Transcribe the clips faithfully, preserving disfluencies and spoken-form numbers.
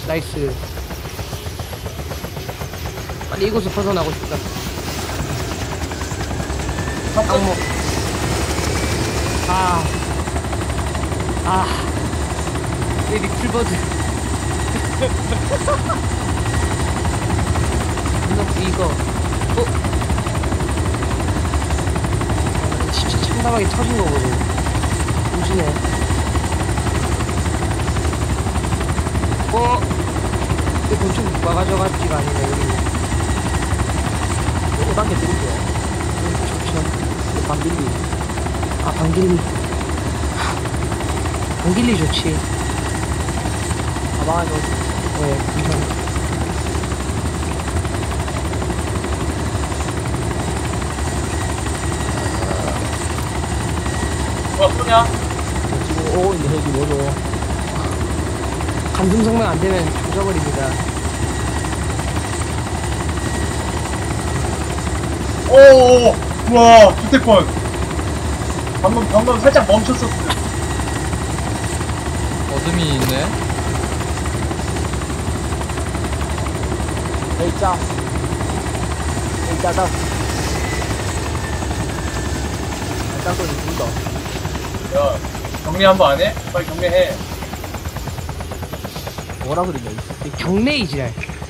나이스. 빨리 이곳을 벗어나고 싶다. 항목. 아. 아. 이 리플버드. 이거. 어? 진짜 참담하게 터진 거거든. 조심해. 어? 근데 곤충 누가 가져갔지가 아니네, 여기. 오 단계 드릴게요. 좋죠. 방길리. 아, 방길리. 방길리 좋지. 가방에 넣어. 네, 감사합니다. 뭐야 쏘냐? 지금 오고 있는 헬기 뭐죠? 감금 성명 안 되면 조져버립니다. 오오오 우와 주택권 방금 방금 살짝 멈췄었어. 어둠이 있네. A자. A자다. 짱 소리 죽는다. 야 정리 한번 안 해? 빨리 정리해. 뭐라 그러냐 이 새끼. 경매 이지랄.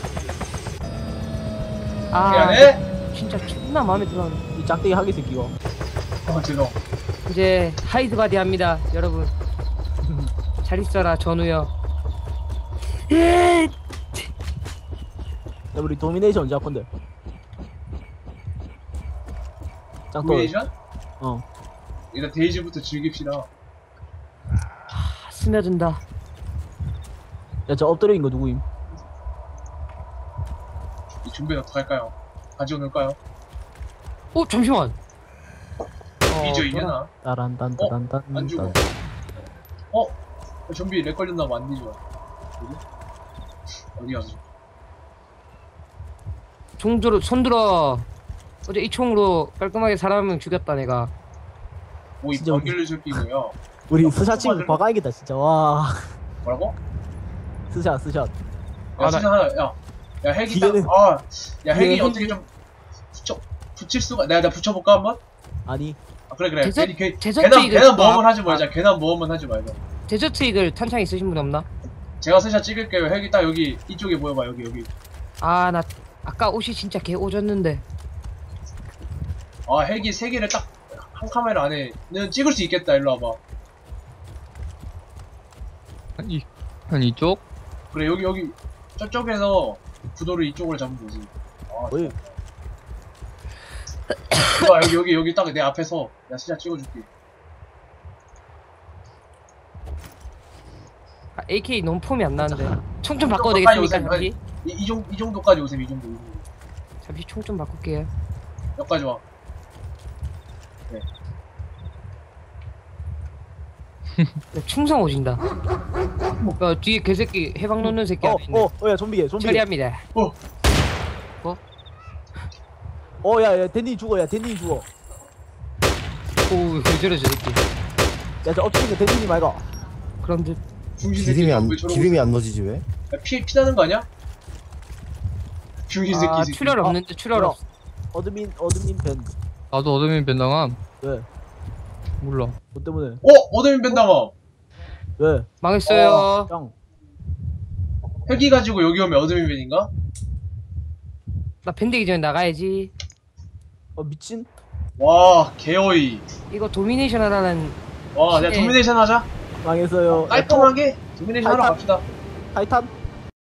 정리 아, 안 해? 진짜 존나 마음에 들어. 이 짝대기 하기 새끼가. 어 죄송. 이제 하이드 바디 합니다, 여러분. 잘 있어라, 전우여. 야 우리 도미네이션 언제 할 건데? 짱돌. 도미네이션? 어. 일단 데이지부터 즐깁시다. 아, 스며든다. 야 저 엎드려 있는 거 누구임? 이 준비는 어떡할까요? 가지고 놀까요? 어, 잠시만. 이죠 뭐라- 이겨나? 따란딴 어? 따란딴. 안 죽어. 어? 좀비 렉 걸렸나봐 안 뒤져. 어디? 어디 가서? 총 들어, 손 들어. 어제 이 총으로 깔끔하게 사람 한 명 죽였다, 내가. 뭐이 진짜 방길리 새끼고요. 우리 스샷 찍고 박아야겠다 진짜. 와. 뭐라고? 스샷 스샷. 야 아, 세상 하나 야. 야 헬기 딱 기계는- 아. 야 헬기 기계는 어떻게 좀 붙여 붙일 수가 내가 내가 붙여볼까 한번? 아니. 아 그래 그래. 데저- 괜히 괜 데저트 괜한 이글 괜한 봐. 모험을 하지 말자. 괜한 모험은 하지 말자. 데저트 이글 탄창 있으신 분 없나? 제가 스샷 찍을게요. 헬기 딱 여기 이쪽에 모여봐 여기 여기. 아, 나 아까 옷이 진짜 개 오졌는데. 아 헬기 세 개를 딱 한 카메라 안에는 찍을 수 있겠다. 일로 와봐. 한, 이, 한 이쪽? 그래 여기 여기 저쪽에서 구도를 이쪽으로 잡으면 되지. 아, 어이. 좋아. 여기 여기 여기 딱 내 앞에서 내가 스샷 찍어줄게. 아, 에이케이 너무 폼이 안 나는데. 총 좀 좀 바꿔도 가까이 되겠습니까, 오세요. 잠시? 이, 이, 정, 이 정도까지 오세요. 이 정도. 이 정도. 잠시 총 좀 바꿀게요. 여기까지 와. 네, 충성 오진다. 어, 뒤에 개새끼 해방 놓는 새끼 하나 있네. 어, 어, 야 좀비게, 좀비. 처리합니다. 어. 어, 야, 야, 댄니 죽어, 야, 댄니 죽어. 오, 왜 저래 저 새끼. 야, 저 엎치는 거 댄니 말가. 그럼 듯. 중신 기름이 안 왜 저러고 기름이 있어? 안 넣어지지 왜? 야, 피 피나는 거 아니야? 중신 새끼 아, 이 새끼. 출혈 어, 없는데 출혈 뭐야? 없어. 어드민, 어드민 밴. 나도 어둠이 변당함. 왜? 몰라. 뭐 때문에? 어 어드민 벤다머. 왜? 망했어요. 짱. 헬기 가지고 여기 오면 어드민 벤인가? 나 밴드기 전에 나가야지. 어, 미친? 와 개어이. 이거 도미네이션 하라는. 와 내가 네. 도미네이션 하자. 망했어요. 깔끔하게 도미네이션 하러 타이탄. 갑시다. 타이탄?